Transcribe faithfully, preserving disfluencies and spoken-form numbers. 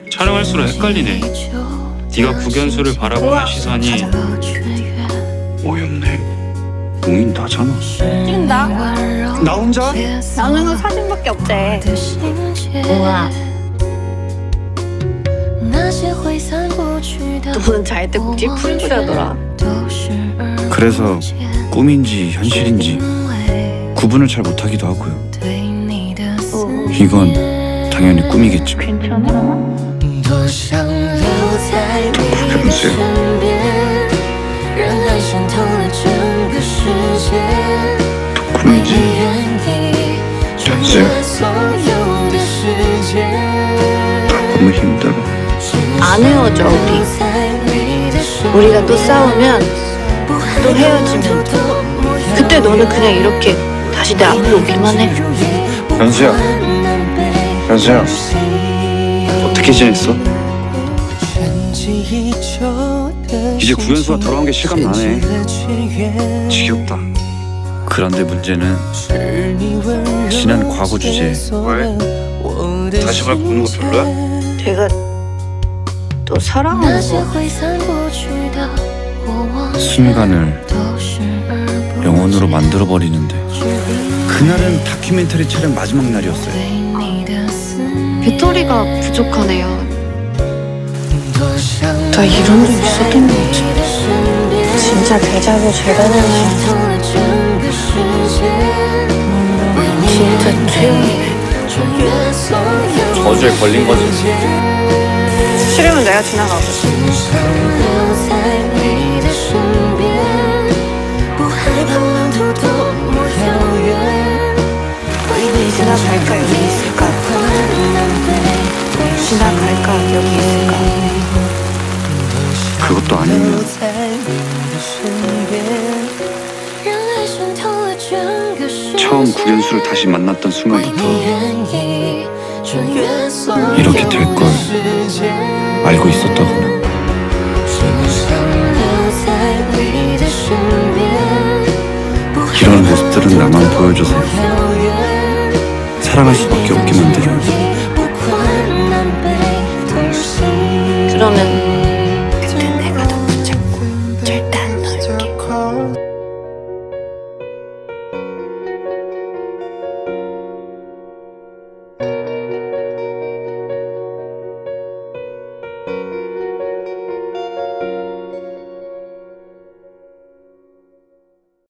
촬영할수록 헷갈리네. 네가 국연수를 바라보는 시선이 어이없네. 공인 나잖아. 찍는다. 나 혼자? 나는 사진밖에 없대. 우와. 너는 잘 때 굳이 풀뿌려더라. 그래서 꿈인지 현실인지 구분을 잘 못하기도 하고요. 어. 이건 당연히 꿈이겠죠. 괜찮아? 국연수야. 꿈이지 현수야. 너무 힘들어. 안 헤어져 우리. 우리가 또 싸우면 또 헤어지면 그때 너는 그냥 이렇게 다시 내 앞으로 오기만 해. 현수야. 현수야. 어떻게 지냈어? 이제 구연수가 돌아온 게 실감나네. 지겹다. 그런데 문제는 지난 과거 주제. 왜? 다시 말 보는 거 별로야? 내가 또 사랑하는 거. 순간을 영원으로 만들어버리는데 그날은 다큐멘터리 촬영 마지막 날이었어요. 배터리가 부족하네요. 나 이런 적 있었던 거지. 진짜 대자보 제대로네. 진짜 최악이네. 저주에 걸린 거지. 싫으면 내가 지나가고. 지나갈까 여기 있을까? 지나갈까 여기 있을까? 그것도 아니면 처음 국연수를 다시 만났던 순간부터 이렇게 될 걸 알고 있었다거나. 이런 모습들은 나만 보여줘서 사랑할 수밖에 없게 만들어요.